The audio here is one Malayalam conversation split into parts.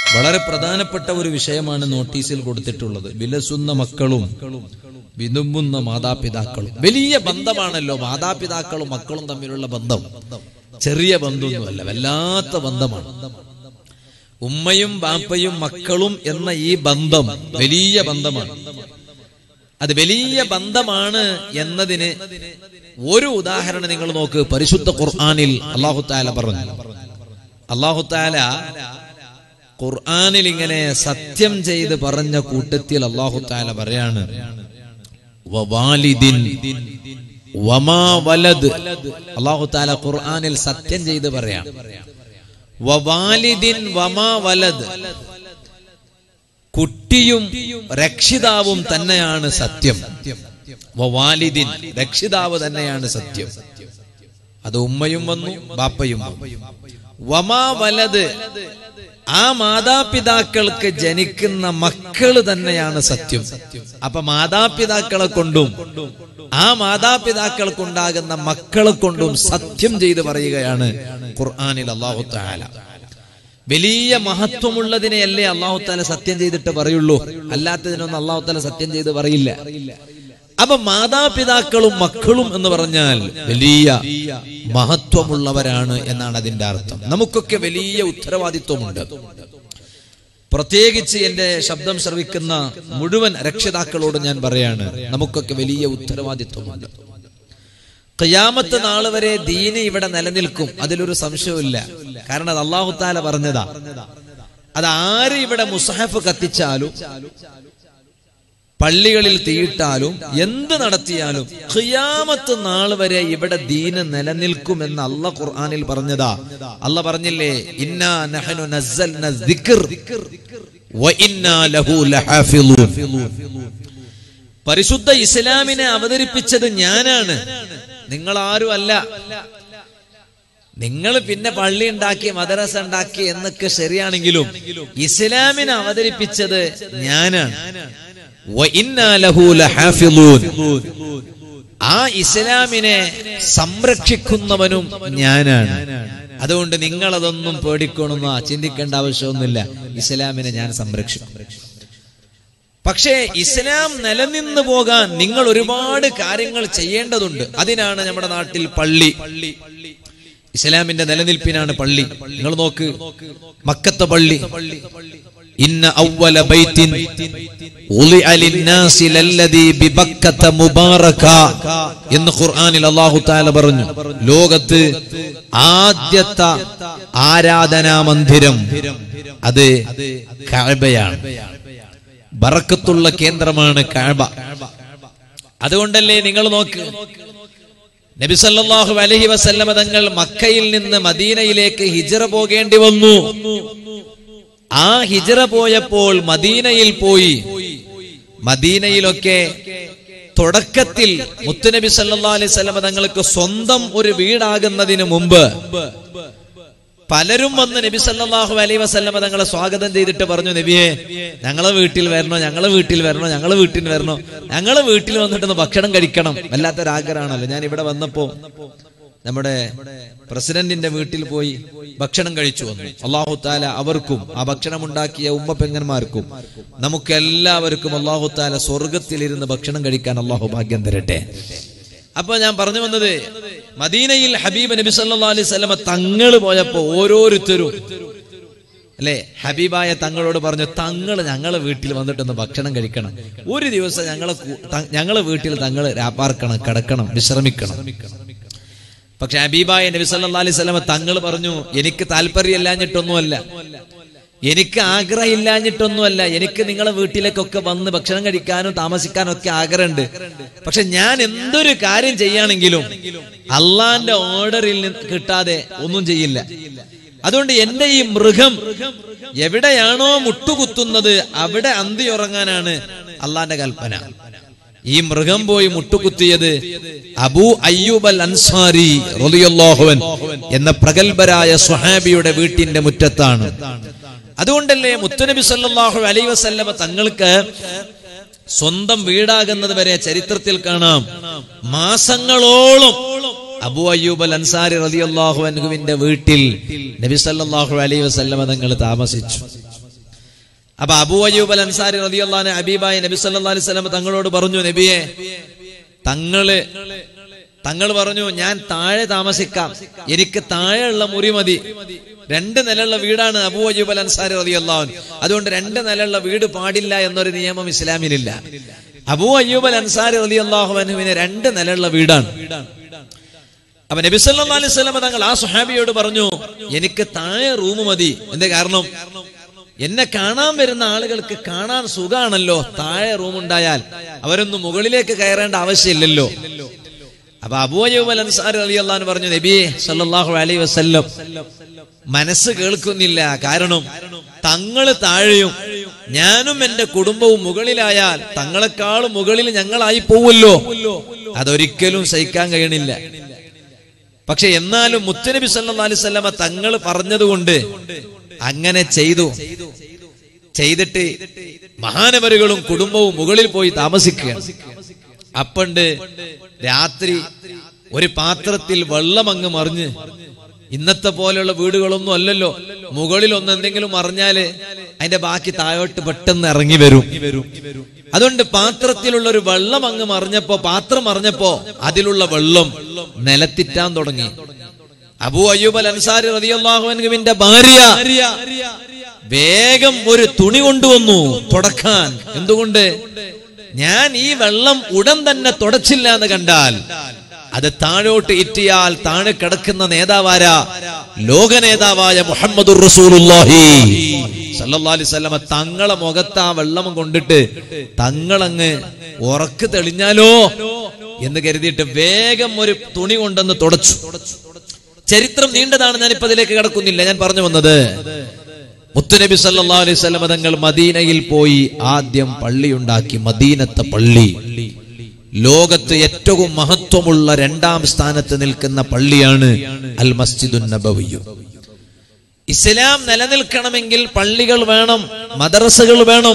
വളരെ പ്രധാനപ്പെട്ട ഒരു വിഷയമാണ് നോട്ടീസിൽ കൊടുത്തിട്ടുള്ളത്. വിലസുന്ന മക്കളും വിതുമ്പുന്ന മാതാപിതാക്കളും. വലിയ ബന്ധമാണല്ലോ മാതാപിതാക്കളും മക്കളും തമ്മിലുള്ള ബന്ധം. ചെറിയ ബന്ധമൊന്നുമല്ല, വല്ലാത്ത ബന്ധമാണ്. ഉമ്മയും ബാപ്പയും മക്കളും എന്ന ഈ ബന്ധം വലിയ ബന്ധമാണ്. അത് വലിയ ബന്ധമാണ് എന്നതിന് ഒരു ഉദാഹരണം നിങ്ങൾ നോക്ക്. പരിശുദ്ധ ഖുർആനിൽ അല്ലാഹു തആല പറഞ്ഞു. അല്ലാഹു തആല ഖുർആനിൽ ഇങ്ങനെ സത്യം ചെയ്ത് പറഞ്ഞ കൂട്ടത്തിൽ അല്ലാഹു തആല പറയാണ്, വവാലിദിൻ വമാ വലദ്. അല്ലാഹു തആല ഖുർആനിൽ സത്യം ചെയ്ത് പറയാം, വവാലിദിൻ വമാ വലദ്. കുട്ടിയും രക്ഷിതാവും തന്നെയാണ് സത്യം. വവാലിദിൻ, രക്ഷിതാവ് തന്നെയാണ് സത്യം. അത് ഉമ്മയും വന്നു, ബാപ്പയും വന്നു. വമാ വലദ്, ആ മാതാപിതാക്കൾക്ക് ജനിക്കുന്ന മക്കള് തന്നെയാണ് സത്യം. അപ്പൊ മാതാപിതാക്കളെ കൊണ്ടും ആ മാതാപിതാക്കൾക്കുണ്ടാകുന്ന മക്കളെ കൊണ്ടും സത്യം ചെയ്ത് പറയുകയാണ് ഖുർആനിൽ അല്ലാഹു തആല. വലിയ മഹത്വമുള്ളതിനെയല്ലേ അല്ലാഹു തആല സത്യം ചെയ്തിട്ട് പറയുള്ളൂ, അല്ലാത്തതിനൊന്നും അല്ലാഹു തആല സത്യം ചെയ്ത് പറയില്ല. അപ്പൊ മാതാപിതാക്കളും മക്കളും എന്ന് പറഞ്ഞാൽ വലിയ മഹത്വമുള്ളവരാണ് എന്നാണ് അതിന്റെ അർത്ഥം. നമുക്കൊക്കെ വലിയ ഉത്തരവാദിത്വമുണ്ട്. പ്രത്യേകിച്ച് എന്റെ ശബ്ദം ശ്രവിക്കുന്ന മുഴുവൻ രക്ഷിതാക്കളോട് ഞാൻ പറയാണ്, നമുക്കൊക്കെ വലിയ ഉത്തരവാദിത്വമുണ്ട്. ഖിയാമത്ത് നാൾ വരെ ദീന് ഇവിടെ നിലനിൽക്കും, അതിലൊരു സംശയവുമില്ല. കാരണം അത് അല്ലാഹു തആല പറഞ്ഞതാ. അത് ആര് ഇവിടെ മുസ്ഹഫ് കത്തിച്ചാലും പള്ളികളിൽ തീയിട്ടാലും എന്ത് നടത്തിയാലും ഖിയാമത്ത് നാൾ വരെ ഇവിടെ ദീന് നിലനിൽക്കുമെന്ന് അല്ലാഹു ഖുർആനിൽ പറഞ്ഞതാ. അല്ലാഹു പറഞ്ഞില്ലേ, ഇന്നാ നഹ്നു നസ്സൽന ദിക്ർ വ ഇന്നാ ലഹു ലഹാഫിളൂൻ. പരിശുദ്ധ ഇസ്ലാമിനെ അവതരിപ്പിച്ചത് ഞാനാണ്, നിങ്ങൾ ആരും അല്ല. നിങ്ങൾ പിന്നെ പള്ളി ഉണ്ടാക്കി മദ്രസ ഉണ്ടാക്കി എന്നൊക്കെ ശരിയാണെങ്കിലും ഇസ്ലാമിനെ അവതരിപ്പിച്ചത് ഞാനാണ്. ആ ഇസ്ലാമിനെ സംരക്ഷിക്കുന്നവനും ഞാനാണ്. അതുകൊണ്ട് നിങ്ങളതൊന്നും പേടിക്കണമെന്നോ ചിന്തിക്കേണ്ട ആവശ്യമൊന്നുമില്ല. ഇസ്ലാമിനെ ഞാൻ സംരക്ഷിക്കും. പക്ഷേ ഇസ്ലാം നിലനിന്നു പോകാൻ നിങ്ങൾ ഒരുപാട് കാര്യങ്ങൾ ചെയ്യേണ്ടതുണ്ട്. അതിനാണ് നമ്മുടെ നാട്ടിൽ പള്ളി. ഇസ്ലാമിന്റെ നിലനിൽപ്പിനാണ് പള്ളി. നിങ്ങൾ നോക്ക്, മക്കത്തെ പള്ളി, ഇന്ന അവ്വല ബൈത്തിൻ ഉളിഅ ലിന്നാസി ലല്ലദീ ബിബക്കത മുബാറക എന്ന് ഖുർആനിൽ അല്ലാഹു തആല പറഞ്ഞു. ലോകത്ത് ആദ്യത്തെ ആരാധനാ മന്ദിരം അത് കഅബയാണ്. ബറക്കത്തുള്ള കേന്ദ്രമാണ് കഅബ. അതുകൊണ്ടല്ലേ നിങ്ങൾ നോക്ക്, നബി സല്ലല്ലാഹു അലൈഹി വസല്ലമ തങ്ങൾ മക്കയിൽ നിന്ന് മദീനയിലേക്ക് ഹിജ്റ പോകേണ്ടി വന്നു. ആ ഹിജ്റ പോയപ്പോൾ മദീനയിൽ പോയി. മദീനയിലൊക്കെ തുടക്കത്തിൽ മുത്തുനബി സല്ലല്ലാഹു അലൈഹി വസല്ലമ തങ്ങൾക്ക് സ്വന്തം ഒരു വീടാകുന്നതിന് മുമ്പ് പലരും വന്ന് നബി സല്ലല്ലാഹു അലൈഹി വസല്ലമ തങ്ങളെ സ്വാഗതം ചെയ്തിട്ട് പറഞ്ഞു, നബിയെ ഞങ്ങളെ വീട്ടിൽ വരണോ, ഞങ്ങളെ വീട്ടിൽ വരണോ, ഞങ്ങളെ വീട്ടിൽ വരണോ, ഞങ്ങളെ വീട്ടിൽ വന്നിട്ടൊന്ന് ഭക്ഷണം കഴിക്കണം. വല്ലാത്തൊരാഗ്രഹമാണല്ലോ. ഞാൻ ഇവിടെ വന്നപ്പോ നമ്മുടെ പ്രസിഡന്റിന്റെ വീട്ടിൽ പോയി ഭക്ഷണം കഴിച്ചു വന്നു. അല്ലാഹു തആല അവർക്കും ആ ഭക്ഷണം ഉണ്ടാക്കിയ ഉമ്മ പെങ്ങന്മാർക്കും നമുക്കെല്ലാവർക്കും അല്ലാഹു തആല സ്വർഗത്തിലിരുന്ന് ഭക്ഷണം കഴിക്കാൻ അല്ലാഹു ഭാഗ്യം തരട്ടെ. അപ്പൊ ഞാൻ പറഞ്ഞു വന്നത്, മദീനയിൽ ഹബീബ് നബി സല്ലല്ലാഹു അലൈഹി വസല്ലമ തങ്ങൾ പോയപ്പോ ഓരോരുത്തരും അല്ലെ ഹബീബായ തങ്ങളോട് പറഞ്ഞു, തങ്ങള് ഞങ്ങളെ വീട്ടിൽ വന്നിട്ടൊന്ന് ഭക്ഷണം കഴിക്കണം. ഒരു ദിവസം ഞങ്ങളെ വീട്ടിൽ തങ്ങൾ രാപ്പാർക്കണം, കിടക്കണം, വിശ്രമിക്കണം. പക്ഷെ ഹബീബായ നബി സല്ലല്ലാഹു അലൈഹി വസല്ലമ തങ്ങൾ പറഞ്ഞു, എനിക്ക് താല്പര്യമില്ലാഞ്ഞിട്ടൊന്നുമല്ല, എനിക്ക് ആഗ്രഹമില്ലാഞ്ഞിട്ടൊന്നുമല്ല, എനിക്ക് നിങ്ങളെ വീട്ടിലേക്കൊക്കെ വന്ന് ഭക്ഷണം കഴിക്കാനും താമസിക്കാനും ഒക്കെ ആഗ്രഹമുണ്ട്. പക്ഷെ ഞാൻ എന്തൊരു കാര്യം ചെയ്യാണെങ്കിലും അള്ളാന്റെ ഓർഡറിൽ നിന്ന് കിട്ടാതെ ഒന്നും ചെയ്യില്ല. അതുകൊണ്ട് എന്റെ ഈ മൃഗം എവിടെയാണോ മുട്ടുകുത്തുന്നത് അവിടെ അന്തിയുറങ്ങാനാണ് അള്ളാന്റെ കൽപ്പന. ഈ മൃഗം പോയി മുട്ടുകുത്തിയത് അബൂ അയ്യൂബ് അൽ അൻസാരി റളിയല്ലാഹു അൻഹു എന്ന പ്രഗൽഭരായ സ്വഹാബിയുടെ വീട്ടിന്റെ മുറ്റത്താണ്. അതുകൊണ്ടല്ലേ മുത്തുനബി സല്ലല്ലാഹു അലൈഹി വസല്ലമ തങ്ങൾക്ക് സ്വന്തം വീടാകുന്നത് വരെ ചരിത്രത്തിൽ കാണാം മാസങ്ങളോളം അബൂ അയ്യൂബ് അൽ അൻസാരി റളിയല്ലാഹു അൻഹുവിന്റെ വീട്ടിൽ നബി സല്ലല്ലാഹു അലൈഹി വസല്ലമ തങ്ങൾ താമസിച്ചു. അപ്പൊ അബൂ അയ്യൂബ് അൽ അൻസാരി റളിയല്ലാഹു അൻഹു ഹബീബായ നബി സല്ലല്ലാഹു അലൈഹി വസല്ലം തങ്ങളോട് പറഞ്ഞു, നബിയെ, തങ്ങൾ പറഞ്ഞു, ഞാൻ താഴെ താമസിക്കാം, എനിക്ക് താഴെയുള്ള മുറി മതി. 2 നിലയുള്ള വീടാണ് അബൂ അയ്യൂബ് അൽ അൻസാരി റളിയല്ലാഹു അൻഹു. അതുകൊണ്ട് 2 നിലയുള്ള വീട് പാടില്ല എന്നൊരു നിയമം ഇസ്ലാമിലില്ല. അബൂ അയ്യൂബ് അൽ അൻസാരി റളിയല്ലാഹു അൻഹുവിന് 2 നിലയുള്ള വീടാണ്. അപ്പൊ നബി സല്ലല്ലാഹു അലൈഹി വസല്ലം തങ്ങൾ ആ സ്വഹാബിയോട് പറഞ്ഞു, എനിക്ക് താഴെ റൂം മതി. എന്താ കാരണം? എന്നെ കാണാൻ വരുന്ന ആളുകൾക്ക് കാണാൻ സുഖാണല്ലോ, താഴെ റൂം ഉണ്ടായാൽ അവരൊന്നും മുകളിലേക്ക് കയറേണ്ട ആവശ്യമില്ലല്ലോ. അപ്പൊ അബൂ അയ്യൂബ് അൽ അൻസാരി റളിയല്ലാഹു അൻഹു പറഞ്ഞു, നബിയെ സല്ലല്ലാഹു അലൈഹി വസല്ലം, മനസ്സ് കേൾക്കുന്നില്ല. കാരണം തങ്ങള് താഴെയും ഞാനും എന്റെ കുടുംബവും മുകളിലായാൽ തങ്ങളെക്കാളും മുകളിൽ ഞങ്ങളായി പോവുമല്ലോ, അതൊരിക്കലും സഹിക്കാൻ കഴിയണില്ല. പക്ഷെ എന്നാലും മുത്തുനബി സല്ലല്ലാഹു അലൈഹി വസല്ലം തങ്ങൾ പറഞ്ഞതുകൊണ്ട് അങ്ങനെ ചെയ്തിട്ട് മഹാനവരുകളും കുടുംബവും മുകളിൽ പോയി താമസിക്കുകയാണ്. അപ്പണ്ട് രാത്രി ഒരു പാത്രത്തിൽ വെള്ളം അങ്ങ് മറിഞ്ഞ്, ഇന്നത്തെ പോലെയുള്ള വീടുകളൊന്നും അല്ലല്ലോ, മുകളിൽ എന്തെങ്കിലും മറിഞ്ഞാല് അതിന്റെ ബാക്കി താഴോട്ട് പെട്ടെന്ന് ഇറങ്ങി വരും. അതുകൊണ്ട് പാത്രത്തിലുള്ള ഒരു വെള്ളം അങ്ങ് പാത്രം മറിഞ്ഞപ്പോ അതിലുള്ള വെള്ളം നിലത്തിറ്റാൻ തുടങ്ങി. അബൂ അയ്യൂബ് അൽ അൻസാരി റളിയല്ലാഹു അൻഹുവിന്റെ ഭാര്യ വേഗം ഒരു തുണി കൊണ്ടുവന്നു തുടക്കാൻ. എന്തുകൊണ്ട്? ഞാൻ ഈ വെള്ളം ഉടൻ തന്നെ തുടച്ചില്ല എന്ന് കണ്ടാൽ അത് താഴോട്ട് ഇറ്റിയാൽ താഴെ കിടക്കുന്ന നേതാവാരാ? ലോക നേതാവായ മുഹമ്മദുർ റസൂലുള്ളാഹി സല്ലല്ലാഹു അലൈഹി വസല്ലം തങ്ങളെ മുഖത്ത് ആ വെള്ളം കൊണ്ടിട്ട് തങ്ങളങ്ങ് ഉറക്ക് തെളിഞ്ഞാലോ എന്ന് കരുതിയിട്ട് വേഗം ഒരു തുണി കൊണ്ടെന്ന് തുടച്ചു. ചരിത്രം നീണ്ടതാണ്, ഞാനിപ്പോ അതിലേക്ക് കടക്കുന്നില്ല. ഞാൻ പറഞ്ഞു വന്നത്, മുത്തുനബി സല്ലല്ലാഹു അലൈഹി വസല്ലം തങ്ങൾ മദീനയിൽ പോയി ആദ്യം പള്ളിയുണ്ടാക്കി. മദീനത്തെ പള്ളി ലോകത്ത് ഏറ്റവും മഹത്വമുള്ള 2ാം സ്ഥാനത്ത് നിൽക്കുന്ന പള്ളിയാണ് അൽ മസ്ജിദുൻ നബവി. ഇസ്ലാം നിലനിൽക്കണമെങ്കിൽ പള്ളികൾ വേണം, മദ്രസകൾ വേണം.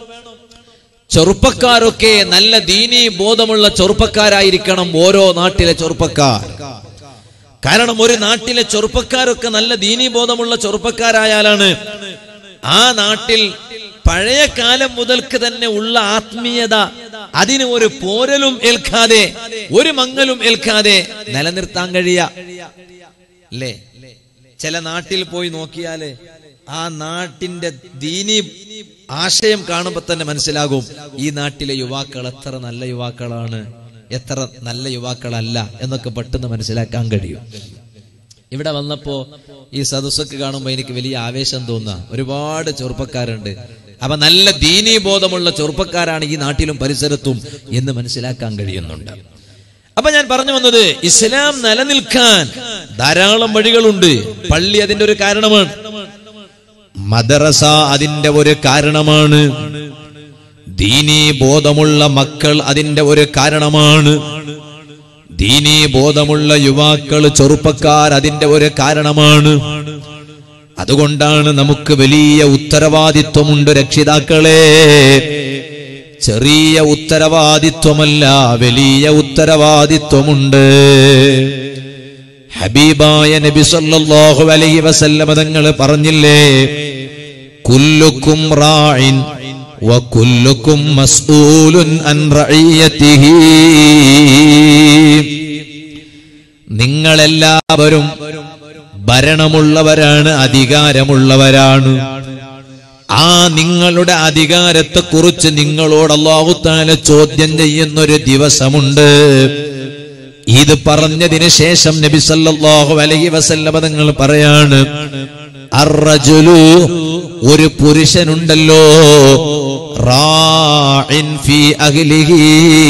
ചെറുപ്പക്കാരൊക്കെ നല്ല ദീനീ ബോധമുള്ള ചെറുപ്പക്കാരായിരിക്കണം ഓരോ നാട്ടിലെ ചെറുപ്പക്കാർ. കാരണം ഒരു നാട്ടിലെ ചെറുപ്പക്കാരൊക്കെ നല്ല ദീനീ ബോധമുള്ള ചെറുപ്പക്കാരായാലാണ് ആ നാട്ടിൽ പഴയ കാലം മുതൽക്ക് തന്നെ ഉള്ള ആത്മീയത, അതിന് ഒരു പോരലും ഏൽക്കാതെ ഒരു മങ്ങലും ഏൽക്കാതെ നിലനിർത്താൻ കഴിയ. അല്ലേ? ചില നാട്ടിൽ പോയി നോക്കിയാല് ആ നാട്ടിന്റെ ദീനീ ആശയം കാണുമ്പോ തന്നെ മനസ്സിലാകും ഈ നാട്ടിലെ യുവാക്കൾ എത്ര നല്ല യുവാക്കളാണ്, എത്ര നല്ല യുവാക്കളല്ല എന്നൊക്കെ പെട്ടെന്ന് മനസ്സിലാക്കാൻ കഴിയും. ഇവിടെ വന്നപ്പോ ഈ സദസ്സൊക്കെ കാണുമ്പോ എനിക്ക് വലിയ ആവേശം തോന്നുക. ഒരുപാട് ചെറുപ്പക്കാരുണ്ട്. അപ്പൊ നല്ല ദീനീ ബോധമുള്ള ചെറുപ്പക്കാരാണ് ഈ നാട്ടിലും പരിസരത്തും എന്ന് മനസ്സിലാക്കാൻ കഴിയുന്നുണ്ട്. അപ്പൊ ഞാൻ പറഞ്ഞു വന്നത്, ഇസ്ലാം നിലനിൽക്കാൻ ധാരാളം വഴികളുണ്ട്. പള്ളി അതിന്റെ ഒരു കാരണമാണ്, മദ്രസ അതിന്റെ ഒരു കാരണമാണ്, ദീനീ ബോധമുള്ള മക്കൾ അതിന്റെ ഒരു കാരണമാണ്, ദീനീ ബോധമുള്ള യുവാക്കൾ ചെറുപ്പക്കാർ അതിന്റെ ഒരു കാരണമാണ്. അതുകൊണ്ടാണ് നമുക്ക് വലിയ ഉത്തരവാദിത്വമുണ്ട് രക്ഷിതാക്കളെ. ചെറിയ ഉത്തരവാദിത്വമല്ല, വലിയ ഉത്തരവാദിത്വമുണ്ട്. ഹബീബായ നബി സല്ലല്ലാഹു അലൈഹി വസല്ലം തങ്ങൾ പറഞ്ഞില്ലേ, കുല്ലുക്കും റാഇൻ വകുല്ലുക്കും മസ്ഊലുൻ അൻ റഇയതിഹി. നിങ്ങളെല്ലാവരും ഭരണമുള്ളവരാണ്, അധികാരമുള്ളവരാണ്. ആ നിങ്ങളുടെ അധികാരത്തെക്കുറിച്ച് നിങ്ങളോട് അല്ലാഹു തആല ചോദ്യം ചെയ്യുന്നൊരു ദിവസമുണ്ട്. ഇത് പറഞ്ഞതിന് ശേഷം നബി സല്ലല്ലാഹു അലൈഹി വസല്ലം തങ്ങൾ പറയാണ്, അർറജുലു, ഒരു പുരുഷനുണ്ടല്ലോ, റാഇൻ ഫീ അഹ്ലിഹി,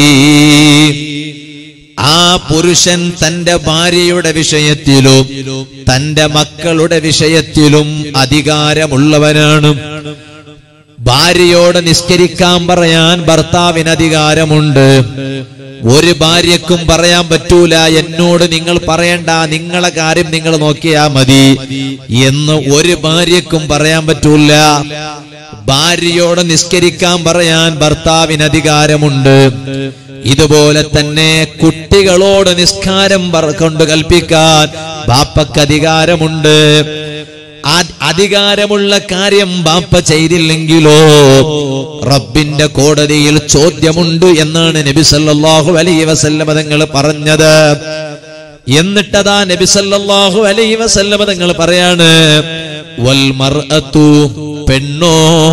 ആ പുരുഷൻ തന്റെ ഭാര്യയുടെ വിഷയത്തിലും തന്റെ മക്കളുടെ വിഷയത്തിലും അധികാരമുള്ളവനാണ്. ഭാര്യയോട് നിസ്കരിക്കാൻ പറയാൻ ഭർത്താവിന് അധികാരമുണ്ട്. ഒരു ഭാര്യക്കും പറയാൻ പറ്റൂല, എന്നോട് നിങ്ങൾ പറയണ്ട, നിങ്ങളെ കാര്യം നിങ്ങൾ നോക്കിയാ മതി എന്ന് ഒരു ഭാര്യക്കും പറയാൻ പറ്റൂല. ഭാര്യയോട് നിസ്കരിക്കാൻ പറയാൻ ഭർത്താവിന് അധികാരമുണ്ട്. ഇതുപോലെ തന്നെ കുട്ടികളോട് നിസ്കാരം കൊണ്ട് കൽപ്പിക്കാൻ ബാപ്പക്ക് അധികാരമുണ്ട്. അധികാരമുള്ള കാര്യം ബാപ്പ ചെയ്തില്ലെങ്കിലോ റബ്ബിന്റെ കോടതിയിൽ ചോദ്യമുണ്ട് എന്നാണ് നബി സല്ലല്ലാഹു അലൈഹി വസല്ലം തങ്ങൾ പറഞ്ഞത്. എന്നിട്ടതാ നബി സല്ലല്ലാഹു അലൈഹി വസല്ലം തങ്ങൾ പറയാണ്, വൽ മർഅതു, പെണ്ണോ,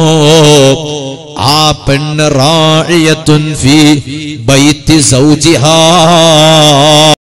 ആ പെണ്ണ് റാഇയത്തുൻ ഫീ ബൈത്തി സൗജിഹാ,